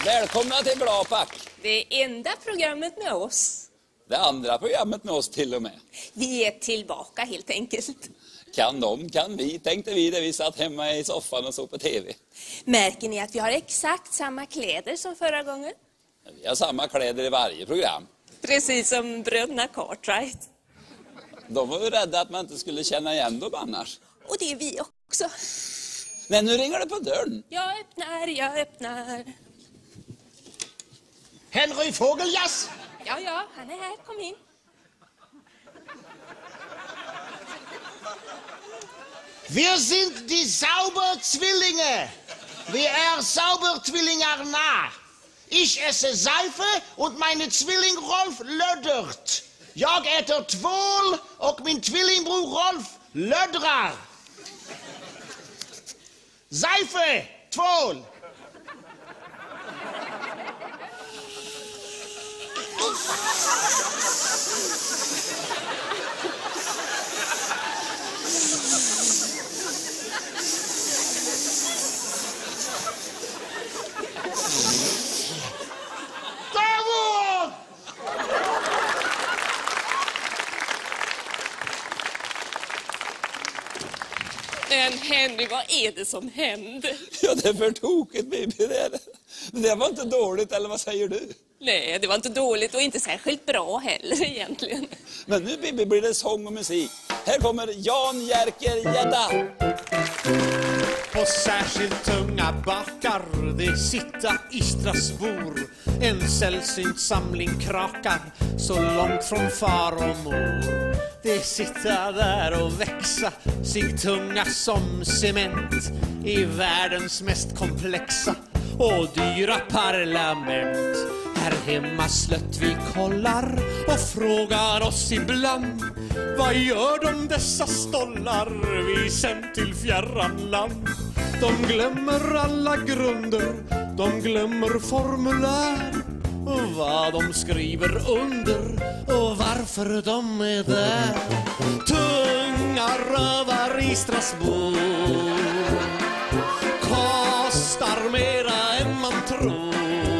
Välkomna till Glapack. Det enda programmet med oss. Det andra programmet med oss till och med. Vi är tillbaka helt enkelt. Kan de, kan vi, tänkte vi när vi satt hemma i soffan och såg på tv. Märker ni att vi har exakt samma kläder som förra gången? Vi har samma kläder i varje program. Precis som bröderna Cartwright. De var ju rädda att man inte skulle känna igen dem annars. Och det är vi också. Men nu ringer det på dörren. Jag öppnar. Henry Fågeljas! Ja, han är här. Kom in. Wir sind die Sauberzwillinge. Wir är Saubertwillingarna. Ich esse Seife und meine Zwilling Rolf löddert. Jag äter tvål och min tvillingbror Rolf löddrar. Seife, tvål. Men Henry, vad är det som händer? Ja, det är för tokigt, Bibi. Det var inte dåligt, eller vad säger du? Nej, det var inte dåligt och inte särskilt bra heller egentligen. Men nu, Bibi, blir det sång och musik. Här kommer Jan Jerker Gädda. På särskilt tunga bakar det sitta i Strasbourg. En sällsynt samling krakar så långt från far och mor. Det sitta där och växa sig tunga som cement i världens mest komplexa och dyra parlament. Här hemma slött vi kollar och frågar oss ibland: vad gör de dessa stollar vi sänt till fjärran land? De glömmer alla grunder, de glömmer formulär och vad de skriver under och varför de är där. Tunga rövar i Strasbourg kostar mera än man tror.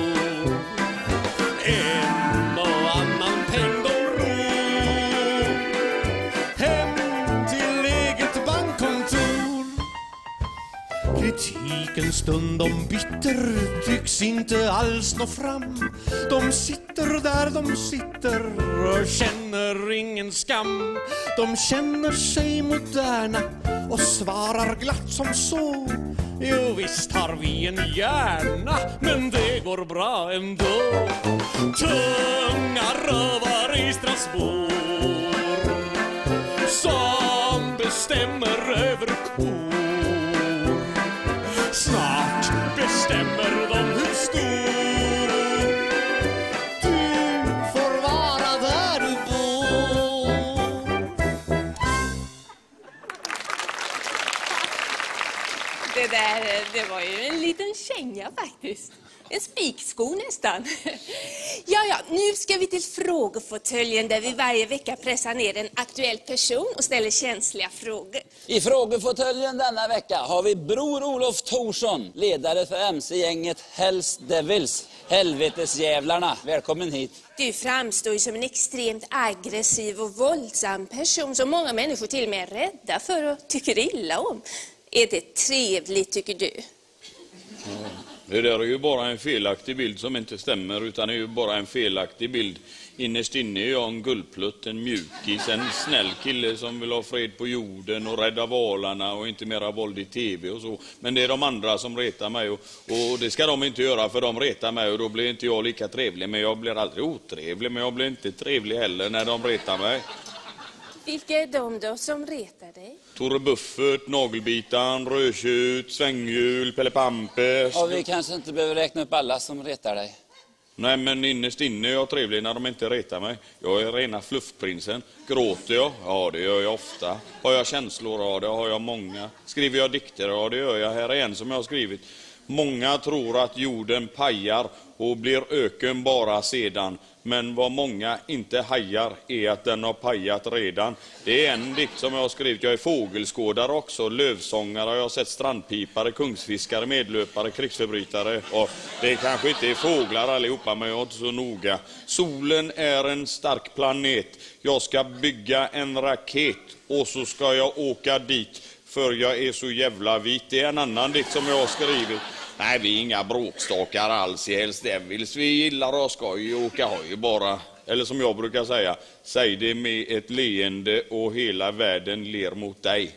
En och annan peng de ror hem till eget bankkontor. Kritiken stundom bitter tycks inte alls nå fram. De sitter där de sitter och känner ingen skam. De känner sig moderna och svarar glatt som så: jo, visst har vi en hjärna, men det går bra ändå. Tunga rövar i Strasbourg som bestämmer över kor. Snart bestämmer de hur stor du får vara där du bor. Det var ju en liten känga faktiskt. En spiksko nästan. Ja, nu ska vi till frågefåtöljen där vi varje vecka pressar ner en aktuell person och ställer känsliga frågor. I frågefåtöljen denna vecka har vi Bror Olof Thorsson, ledare för MC-gänget Hells Devils, Helvetesjävlarna. Välkommen hit. Du framstår ju som en extremt aggressiv och våldsam person som många människor till och med är rädda för och tycker illa om. Är det trevligt, tycker du? Det där är ju bara en felaktig bild som inte stämmer, utan det är ju bara en felaktig bild. Innerst inne är jag en guldplutt, en mjukis, en snäll kille som vill ha fred på jorden och rädda valarna och inte mera våld i tv och så. Men det är de andra som retar mig och det ska de inte göra, för de retar mig och då blir inte jag lika trevlig. Men jag blir aldrig otrevlig, men jag blir inte trevlig heller när de retar mig. Vilka är de då som retar dig? Tore Buffert, Nagelbitan, Rödtjut, Svänghjul, Pelle Pampers. Ja, vi kanske inte behöver räkna upp alla som retar dig. Nej, men innerst inne är jag trevlig när de inte retar mig. Jag är rena fluffprinsen. Gråter jag? Ja, det gör jag ofta. Har jag känslor? Ja, det har jag många. Skriver jag dikter? Ja, det gör jag. Här är en som jag har skrivit. Många tror att jorden pajar och blir öken bara sedan. Men vad många inte hajar är att den har pajat redan. Det är en dikt som jag har skrivit. Jag är fågelskådare också, lövsångare. Jag har sett strandpipare, kungsfiskare, medlöpare, krigsförbrytare. Och det kanske inte är fåglar allihopa, men jag är inte så noga. Solen är en stark planet. Jag ska bygga en raket och så ska jag åka dit. För jag är så jävla vit. Det är en annan dikt som jag har skrivit. Nej, vi är inga bråkstakar alls i Hells Devils. Vi gillar att ha skoj och åka hoj bara. Eller som jag brukar säga, säg det med ett leende och hela världen ler mot dig.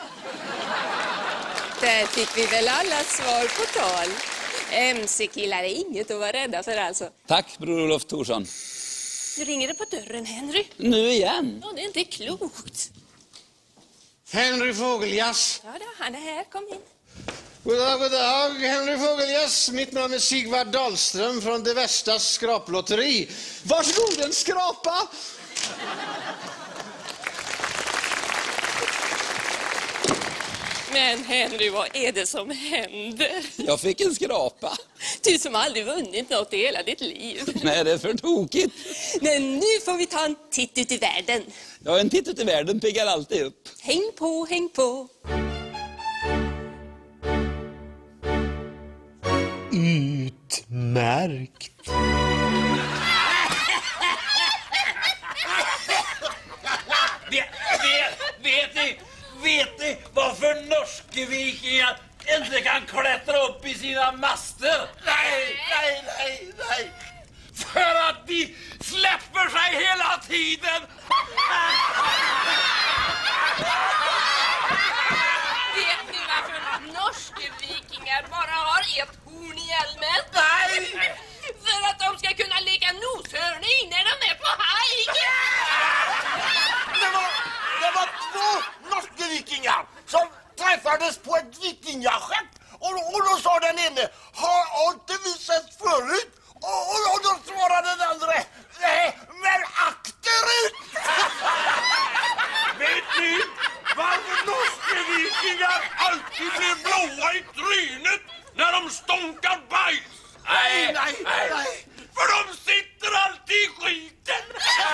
Där fick vi väl alla svar på tal. MC-killar är inget att vara rädda för alltså. Tack, Bror Olof Thorsson. Du ringer det på dörren, Henry. Nu igen. Ja, det är inte klokt. Henry Fågeljas. Ja, då, han är här. Kom in. God dag, Henry Fågeljas. Mitt namn är Sigvard Dahlström från det värsta skraplotteri. Varsågod, en skrapa! Men Henry, vad är det som händer? Jag fick en skrapa. Du som aldrig vunnit något i hela ditt liv. Nej, det är för tokigt. Men nu får vi ta en titt ut i världen. Ja, en titt ut i världen piggar alltid upp. Häng på, häng på. Utmärkt. Vet ni varför norskvikingar inte kan klättra upp i sina master? Nej. För att de släpper sig hela tiden. Vet ni varför norskvikingar bara har ett horn i hjälmen? Nej! För att de ska kunna leka noshörning när de är på hajk. Det var två norska vikingar som träffades på ett vikingaskepp. Och då sa den ene, har inte vi sett förut? Och då svarade den andra, nej, men akterut! Vet ni varför norska vikingar alltid blir blåa i trynet när de stånkar bajs? Nej. För de sitter alltid i skiten.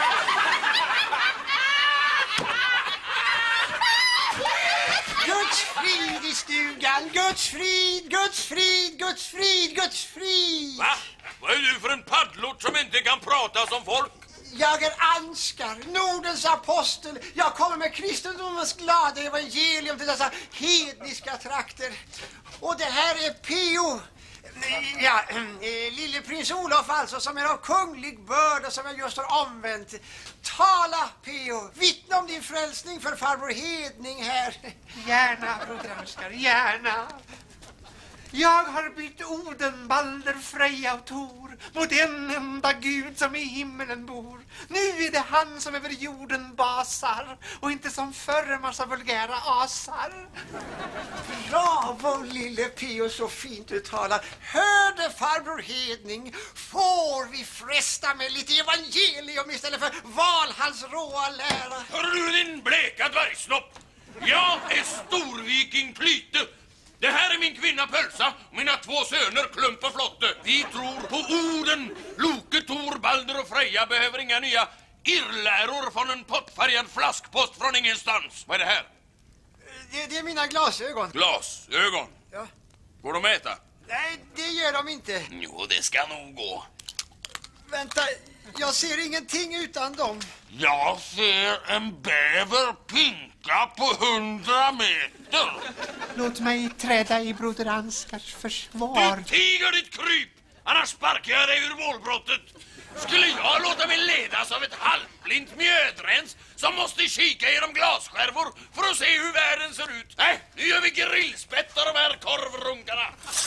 Guds frid i stugan, Guds frid, Guds frid, Guds frid, Guds frid. Va? Vad är du för en paddlort som inte kan prata som folk? Jag är Ansgar, Nordens apostel. Jag kommer med kristendomens glada evangelium till dessa hedniska trakter. Och det här är P.O. Ja, lille prins Olof alltså, som är av kunglig börd och som jag just har omvänt. Tala, P.O. Vittna om din frälsning för farbror Hedning här. Gärna, broder Ansgar, gärna. Jag har bytt Oden, Balder, Freja och Tor mot en enda Gud som i himmelen bor. Nu är det han som över jorden basar och inte som förr en massa vulgära asar. Bravo, lille P.O. så fint du talar. Hörde farbror Hedning, får vi fresta med lite evangelium istället för Valhalls råa lära? Hör du din bleka dvärgsnopp? Jag är storviking Plyte. Det här är min kvinna Pölsa och mina två söner Klump och Flotte. Vi tror på Oden. Loke, Tor, Balder och Freja behöver inga nya irrläror från en pottfärgad flaskpost från ingenstans. Vad är det här? Det är mina glasögon. Glasögon? Ja. Går de att äta? Nej, det gör de inte. Jo, det ska nog gå. Vänta, jag ser ingenting utan dem. Jag ser en bäver pinka på 100 meter. Låt mig träda i broder Ansgars försvar. Du tiger ditt kryp! Annars sparkar jag dig ur målbrottet. Skulle jag låta mig ledas av ett halvblint mjödrens som måste kika genom glasskärvor för att se hur världen ser ut? Nej, nu gör vi grillspett av de här korvrunkarna.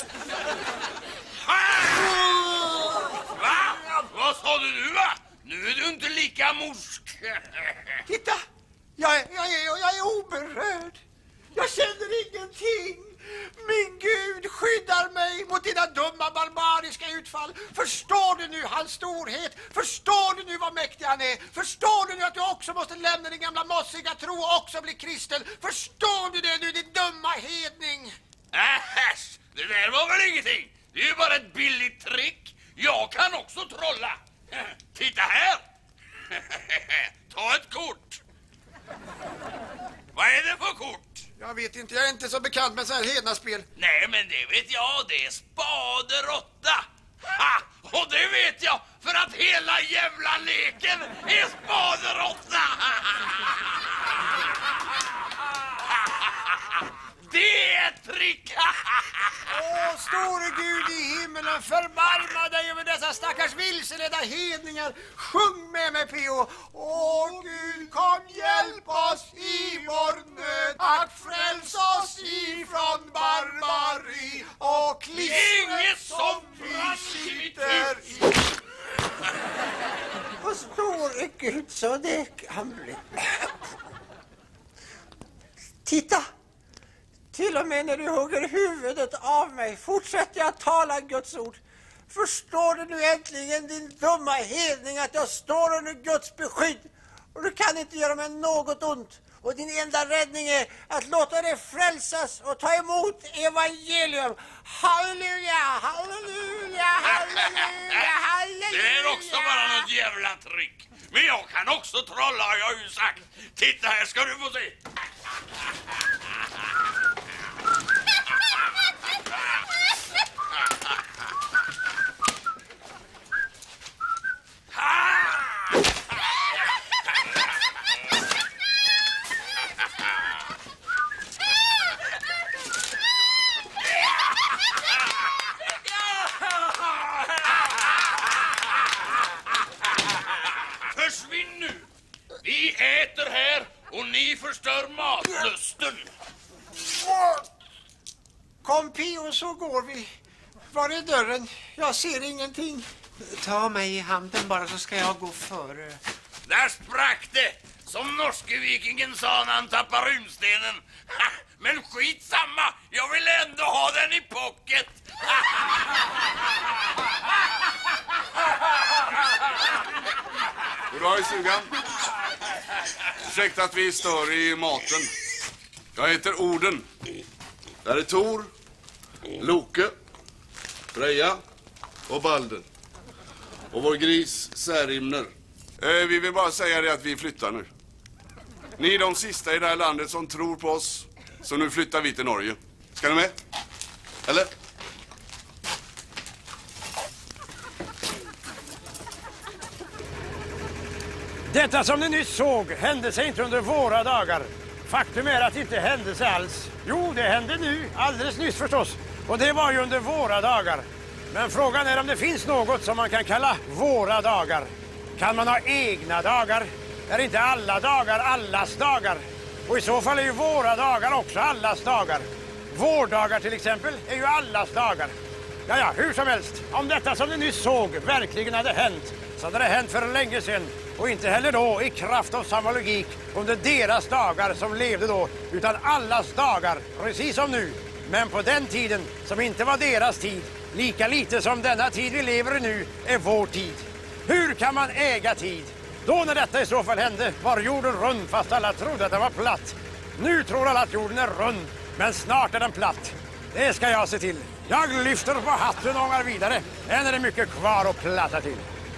Va? Vad sa du va? Nu är du inte lika morsk. Titta, jag är oberörd. Jag känner ingenting. Min Gud skyddar mig mot dina dumma barbariska utfall. Förstår du nu hans storhet? Förstår du nu vad mäktig han är? Förstår du nu att du också måste lämna din gamla mossiga tro och också bli kristen? Förstår du det nu, din dumma hedning? Äsch, Det där var väl ingenting. Det är ju bara ett billigt trick. Jag kan också trolla. Titta här. Ta ett kort. Vad är det för kort? Jag vet inte, jag är inte så bekant med sådana här hednaspel. Nej, men det vet jag. Det är spaderåtta. Ha! Och det vet jag för att hela jävla leken är spaderåtta. Det är ett trick. Åh, store Gud i himmelen, förbarma dig över dessa stackars vilseledda hedningar. Sjung med mig, P.O. Åh Gud, kom hjälp oss i vår nöd, att fräls oss ifrån barbari och klister Inget som som vi sitter i. Och store Gud, så det kan bli. Titta! Till och med när du hugger huvudet av mig fortsätter jag att tala Guds ord. Förstår du nu äntligen, din dumma hedning, att jag står under Guds beskydd och du kan inte göra mig något ont. Och din enda räddning är att låta dig frälsas och ta emot evangelium. Halleluja, halleluja, halleluja, halleluja. Det är också bara något jävla trick. Men jag kan också trolla, har jag ju sagt. Titta här ska du få se. Försvinn nu! Vi äter här och ni förstör matlusten. Kom P.O. så går vi. Var är dörren? Jag ser ingenting. Ta mig i handen bara så ska jag gå före. Där sprack det! Som norske vikingen sa när han tappar runstenen. Ha, men skitsamma! Jag vill ändå ha den i pocket! Goddag i stugan. Ursäkta att vi stör i maten. Jag heter Orden. Där är Tor, Loke, Freja och Balder. Och vår gris Särimner. Vi vill bara säga det att vi flyttar nu. Ni är de sista i det här landet som tror på oss. Så nu flyttar vi till Norge. Ska ni med? Eller? Detta som ni nyss såg hände sig inte under våra dagar. Faktum är att det inte hände sig alls. Jo, det hände nu, alldeles nyss förstås. Och det var ju under våra dagar. Men frågan är om det finns något som man kan kalla våra dagar. Kan man ha egna dagar? Är inte alla dagar allas dagar? Och i så fall är ju våra dagar också allas dagar. Vårdagar till exempel är ju allas dagar. Ja, hur som helst. Om detta som ni nyss såg verkligen hade hänt, så hade det hänt för länge sedan. Och inte heller då i kraft av samma logik under deras dagar som levde då, utan allas dagar, precis som nu. Men på den tiden som inte var deras tid, lika lite som denna tid vi lever i nu är vår tid. Hur kan man äga tid? Då när detta i så fall hände var jorden rund fast alla trodde att den var platt. Nu tror alla att jorden är rund, men snart är den platt. Det ska jag se till. Jag lyfter på hatten och ångar vidare. Än är det mycket kvar att platta till.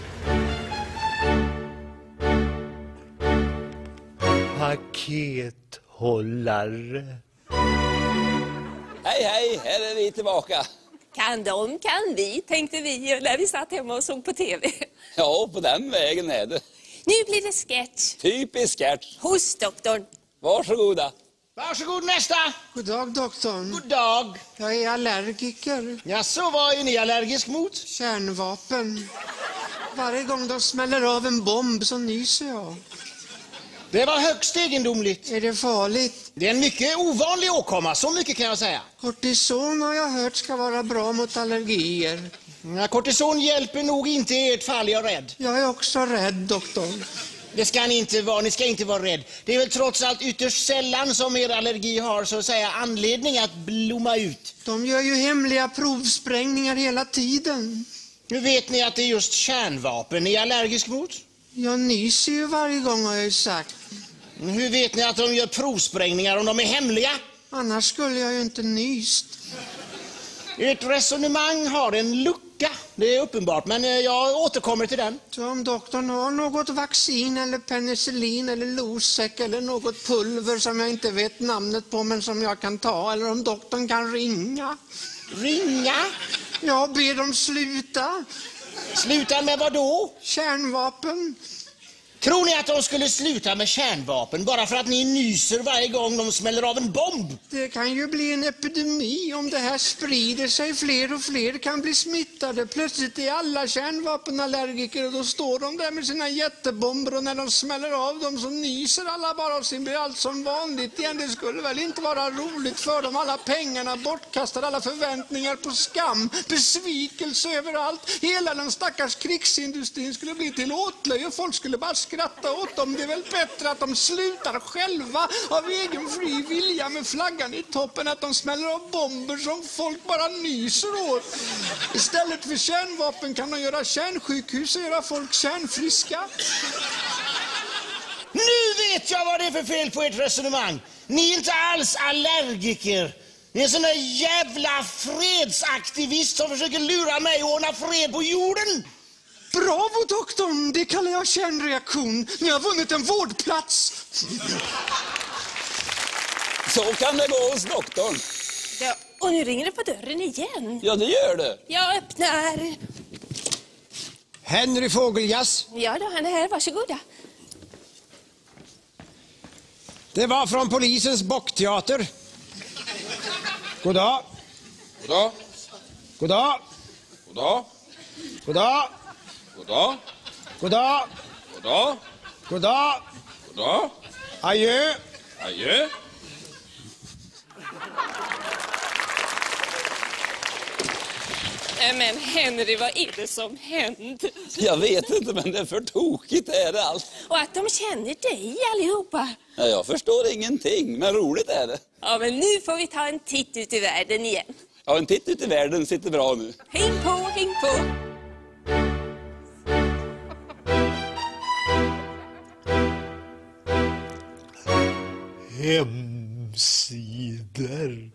Pakethållare. Hej, hej, här är vi tillbaka. Kan de, kan vi, tänkte vi när vi satt hemma och såg på tv. Ja, på den vägen är det. Nu blir det sketch. Typisk sketch. Hos doktorn. Varsågoda. Varsågod nästa. God dag, doktorn. God dag. Jag är allergiker. Jaså, vad är ni allergisk mot? Kärnvapen. Varje gång de smäller av en bomb så nyser jag. Det var högst egendomligt. Är det farligt? Det är en mycket ovanlig åkomma, så mycket kan jag säga. Kortison har jag hört ska vara bra mot allergier. Ja, kortison hjälper nog inte i ert fall, jag är rädd. Jag är också rädd, doktorn. Det ska ni inte vara, ni ska inte vara rädd. Det är väl trots allt ytterst sällan som er allergi har så att säga anledning att blomma ut. De gör ju hemliga provsprängningar hela tiden. Nu vet ni att det är just kärnvapen ni är allergisk mot? Jag nyser ju varje gång, har jag ju sagt. Hur vet ni att de gör provsprängningar om de är hemliga? Annars skulle jag ju inte nyst. Ert resonemang har en lucka, det är uppenbart, men jag återkommer till den. Så om doktorn har något vaccin eller penicillin eller Losec eller något pulver som jag inte vet namnet på men som jag kan ta, eller om doktorn kan ringa. Ringa? Ja, be dem sluta. Sluta med vad då? Kärnvapen. Tror ni att de skulle sluta med kärnvapen bara för att ni nyser varje gång de smäller av en bomb? Det kan ju bli en epidemi om det här sprider sig. Fler och fler kan bli smittade. Plötsligt är alla kärnvapenallergiker och då står de där med sina jättebomber och när de smäller av dem så nyser alla bara och sen blir allt som vanligt igen. Det skulle väl inte vara roligt för dem. Alla pengarna bortkastade, alla förväntningar på skam, besvikelse överallt. Hela den stackars krigsindustrin skulle bli till åtlöje och folk skulle bara skratta åt dem. Det är väl bättre att de slutar själva av egen fri vilja med flaggan i toppen, att de smäller av bomber som folk bara nyser åt. Istället för kärnvapen kan de göra kärnsjukhus och göra folk kärnfriska. Nu vet jag vad det är för fel på ert resonemang. Ni är inte alls allergiker. Ni är en sån där jävla fredsaktivist som försöker lura mig och ordna fred på jorden. Bravo doktorn, det kallar jag kärnreaktion. Ni har vunnit en vårdplats. Så kan det gå hos doktorn. Ja, och nu ringer det på dörren igen. Ja, det gör det. Jag öppnar. Henry Fågeljas. Ja då, han är här. Varsågoda. Det var från polisens bockteater. God dag. God dag. God dag. God dag. God dag. God dag. God dag. God dag. God dag. God dag. Adjö. Adjö. Men Henry, vad är det som händer? Jag vet inte, men det är för tokigt är det allt. Och att de känner dig allihopa. Ja, jag förstår ingenting, men roligt är det. Ja, men nu får vi ta en titt ut i världen igen. Ja, en titt ut i världen sitter bra nu. Häng på, häng på. Hemsidor.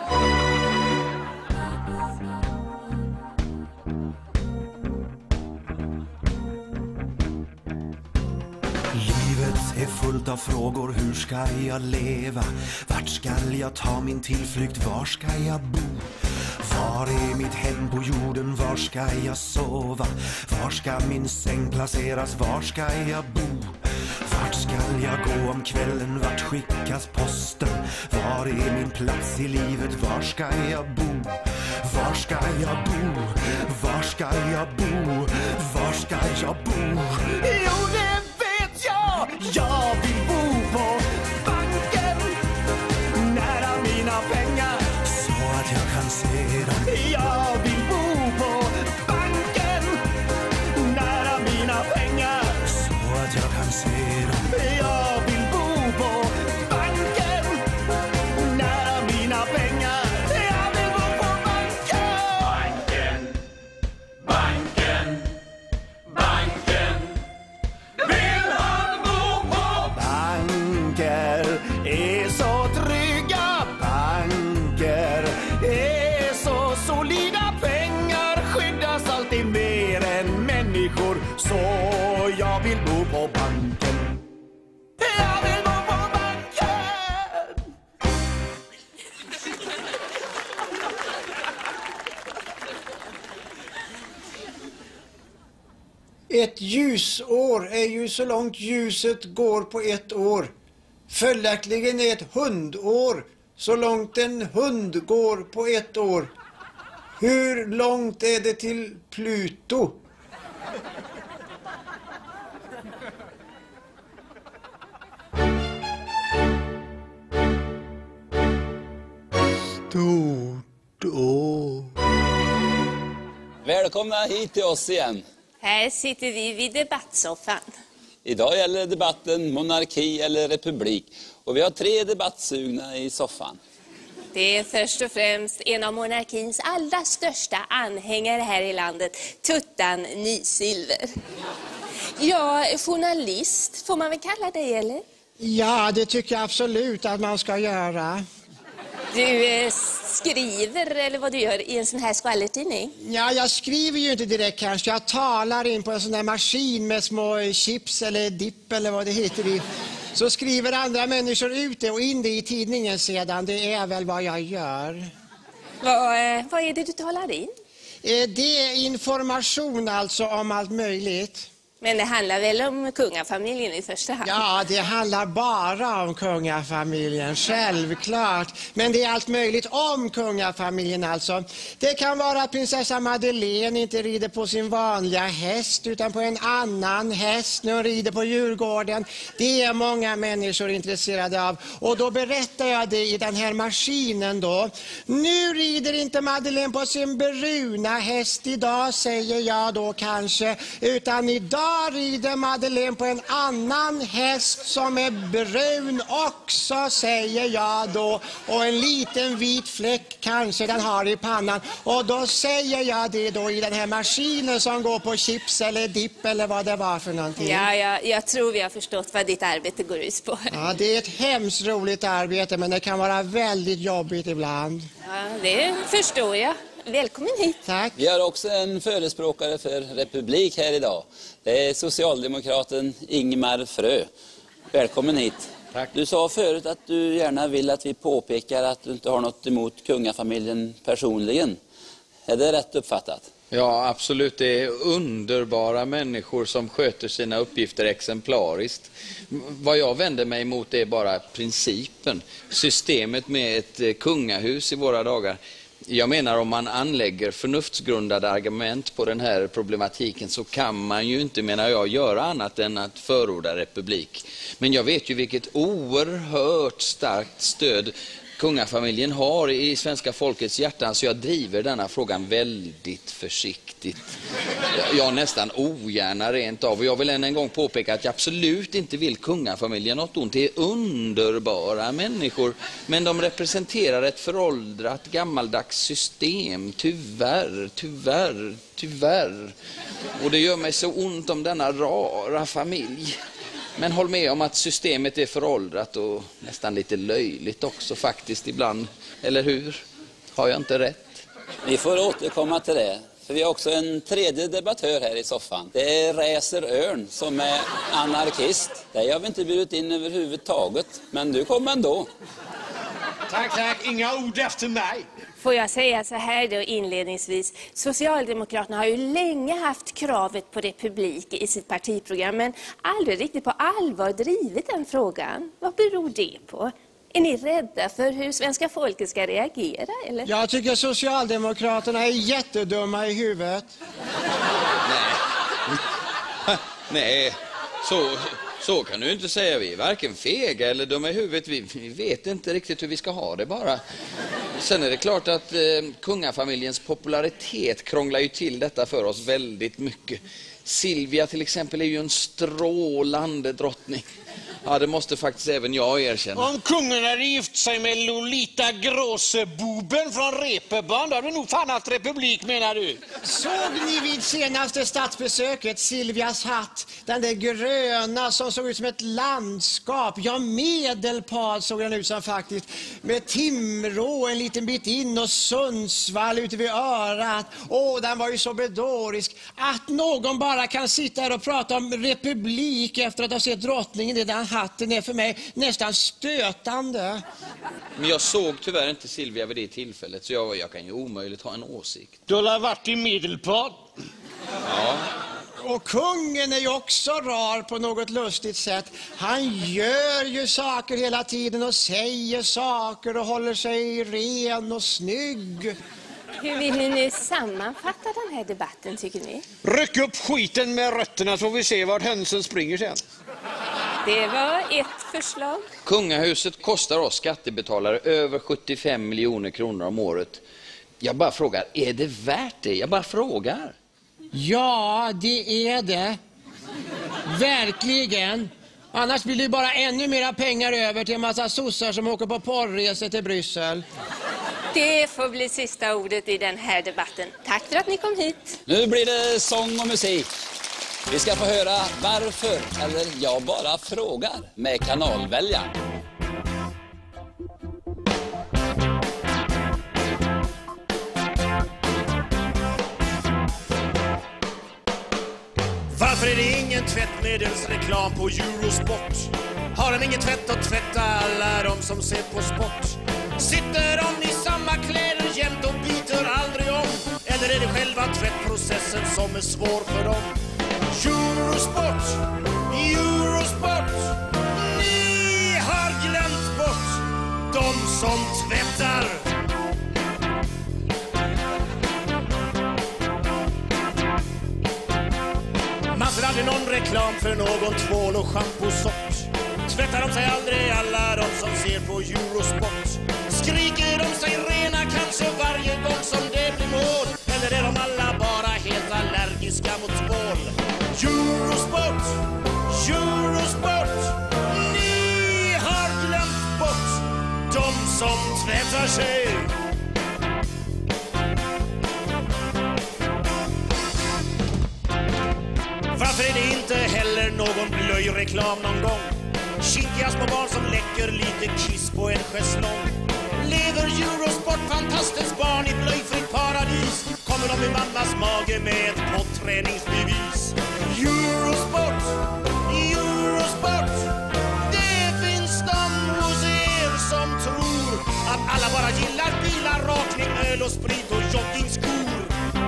Livet är fullt av frågor, hur ska jag leva? Vart ska jag ta min tillflykt, var ska jag bo? Var är mitt hem på jorden, var ska jag sova? Var ska min säng placeras, var ska jag bo? Vart ska jag gå om kvällen, vart skickas posten? Var är min plats i livet, var ska jag bo? Var ska jag bo? Var ska jag bo? Var ska jag bo? Jo, det vet jag! Jag vill bo på banken, nära mina pengar, så att jag kan se dem. Jag vill bo på banken, nära mina pengar, så att jag kan se dem. Jag vill bo på banken, nära mina pengar. Jag vill bo på banken. Banken, banken, banken. Vill han bo på banker? Är så trygga banker, är så solida, pengar skyddas alltid mer än människor. Så jag vill bo på banken. Jag vill bo på banken. Ett ljusår är ju så långt ljuset går på ett år. Följaktligen är ett hundår så långt en hund går på ett år. Hur långt är det till Pluto? Stort år. Välkomna hit till oss igen. Här sitter vi vid debattsoffan. Idag gäller debatten monarki eller republik. Och vi har 3 debattsugna i soffan. Det är först och främst en av monarkins allra största anhängare här i landet, Tuttan Nysilver. Ja, journalist, får man väl kalla dig, eller? Ja, det tycker jag absolut att man ska göra. Du skriver eller vad du gör i en sån här skvallertidning? Ja, jag skriver ju inte direkt kanske. Jag talar in på en sån där maskin med små chips eller dipp eller vad det heter i. Så skriver andra människor ut det och in det i tidningen sedan. Det är väl vad jag gör. Vad är det du talar in? Det är information alltså om allt möjligt. Men det handlar väl om kungafamiljen i första hand? Ja, det handlar bara om kungafamiljen, självklart. Men det är allt möjligt om kungafamiljen alltså. Det kan vara att prinsessa Madeleine inte rider på sin vanliga häst utan på en annan häst när hon rider på Djurgården. Det är många människor intresserade av. Och då berättar jag det i den här maskinen då. Nu rider inte Madeleine på sin bruna häst idag, säger jag då kanske, utan idag rider Madeleine på en annan häst som är brun också, säger jag då. Och en liten vit fläck kanske den har i pannan. Och då säger jag det då i den här maskinen som går på chips eller dipp eller vad det var för någonting. Ja, jag tror vi har förstått vad ditt arbete går ut på. Ja, det är ett hemskt roligt arbete men det kan vara väldigt jobbigt ibland. Ja, det förstår jag. Välkommen hit. Tack. Vi har också en förespråkare för republik här idag. Det är socialdemokraten Ingmar Frö. Välkommen hit. Tack. Du sa förut att du gärna vill att vi påpekar att du inte har något emot kungafamiljen personligen. Är det rätt uppfattat? Ja, absolut. Det är underbara människor som sköter sina uppgifter exemplariskt. Vad jag vänder mig emot är bara principen. Systemet med ett kungahus i våra dagar. Jag menar om man anlägger förnuftsgrundade argument på den här problematiken så kan man ju inte, menar jag, göra annat än att förorda republik. Men jag vet ju vilket oerhört starkt stöd kungafamiljen har i svenska folkets hjärtan, så jag driver denna frågan väldigt försiktigt. Jag nästan ogärna rent av. Och jag vill än en gång påpeka att jag absolut inte vill kungafamiljen något ont. Det är underbara människor, men de representerar ett föråldrat gammaldags system. Tyvärr. Och det gör mig så ont om denna rara familj. Men håll med om att systemet är föråldrat och nästan lite löjligt också faktiskt ibland. Eller hur? Har jag inte rätt? Vi får återkomma till det. För vi har också en tredje debattör här i soffan. Det är Räser Örn som är anarkist. Det har vi inte bjudit in överhuvudtaget. Men du kommer ändå. Tack. Inga ord efter mig. Får jag säga så här då inledningsvis. Socialdemokraterna har ju länge haft kravet på republik i sitt partiprogram men aldrig riktigt på allvar drivit den frågan. Vad beror det på? Är ni rädda för hur svenska folket ska reagera, eller? Jag tycker Socialdemokraterna är jättedumma i huvudet. Nej, så kan du inte säga. Vi är varken fega eller dumma i huvudet. Vi vet inte riktigt hur vi ska ha det bara. Sen är det klart att kungafamiljens popularitet krånglar ju till detta för oss väldigt mycket. Silvia till exempel är ju en strålande drottning. Ja, det måste faktiskt även jag erkänna. Om kungen hade gift sig med Lolita Gråseboben från Reeperbahn, då hade du nog fan haft republik, menar du? Såg ni vid senaste statsbesöket Silvias hatt? Den där gröna som såg ut som ett landskap. Ja, Medelpad såg den ut som faktiskt. Med Timrå en liten bit in och Sundsvall ute vid örat. Den var ju så bedårisk. Att någon bara kan sitta här och prata om republik efter att ha sett drottningen i den hatten är för mig nästan stötande. Men jag såg tyvärr inte Silvia vid det tillfället, så jag kan ju omöjligt ha en åsikt. Du har varit i Medelpad. Ja. Och kungen är ju också rar på något lustigt sätt. Han gör ju saker hela tiden och säger saker och håller sig ren och snygg. Hur vill ni nu sammanfatta den här debatten, tycker ni? Ryck upp skiten med rötterna så får vi se vart hönsen springer sen. Det var ett förslag. Kungahuset kostar oss skattebetalare över 75 miljoner kronor om året. Jag bara frågar, är det värt det? Jag bara frågar. Ja, det är det. Verkligen. Annars blir det bara ännu mera pengar över till en massa sossar som åker på porresor till Bryssel. Det får bli sista ordet i den här debatten. Tack för att ni kom hit. Nu blir det sång och musik. Vi ska få höra varför, eller jag bara frågar, med kanalväljaren. det ingen tvättmedelsreklam på Eurosport? Har de ingen tvätt att tvätta alla de som ser på sport? Sitter de i samma kläder jämt och byter aldrig om? Eller är det själva tvättprocessen som är svår för dem? Eurosport, Eurosport, ni har glömt bort de som tvättar. Man ser aldrig någon reklam för någon tvål och schamposort. Tvättar de sig aldrig alla de som ser på Eurosport? Skriker de sig rena kanske varje gång som det blir mål? Eller är de alla bara helt allergiska mot tvål? Eurosport, Eurosport, ni har glömt bort de som tvättar sig. Varför är det inte heller någon blöjreklam någon gång? Kinkiga små barn som läcker lite kiss på en schäslong. Lever Eurosport fantastiskt barn i blöjfritt paradis? Kommer de i mammas mage med ett potträningsbevis? Eurosport, Eurosport, det finns de hos er som tror att alla bara gillar bilar, rakning, öl och sprit och joggingskor.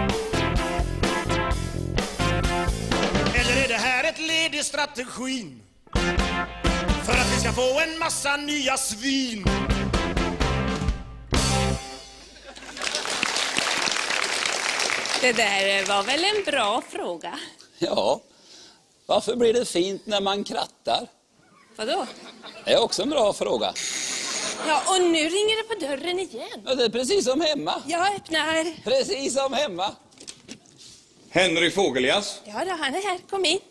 Eller är det här ett led i strategin för att vi ska få en massa nya svin? Det där var väl en bra fråga? Ja, varför blir det fint när man krattar? Vadå? Det är också en bra fråga. Ja, och nu ringer det på dörren igen. Ja, det är precis som hemma. Jag öppnar. Precis som hemma. Henry Fågeljas. Ja då, han är här. Kom in.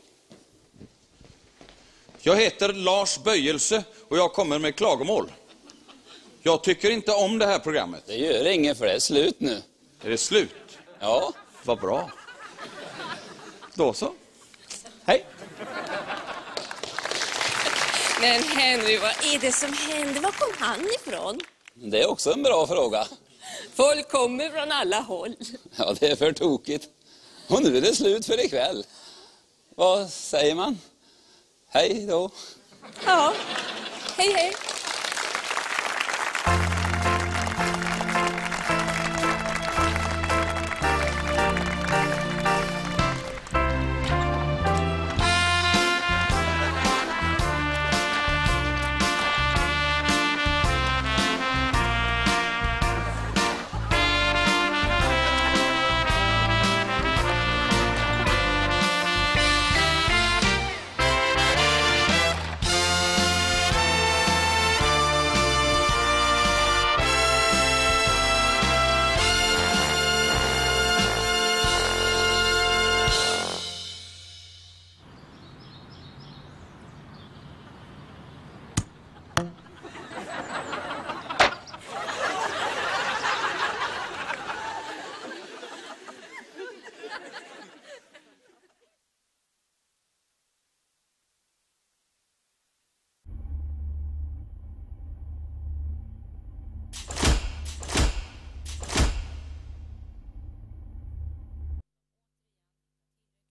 Jag heter Lars Böjelse och jag kommer med klagomål. Jag tycker inte om det här programmet. Det gör inget för det är slut nu. Är det slut? Ja. Vad bra. Då så. Hej. Men Henry, vad är det som händer? Var kom han ifrån? Det är också en bra fråga. Folk kommer från alla håll. Ja, det är för tokigt. Och nu är det slut för ikväll. Vad säger man? Hej då. Ja, hej hej.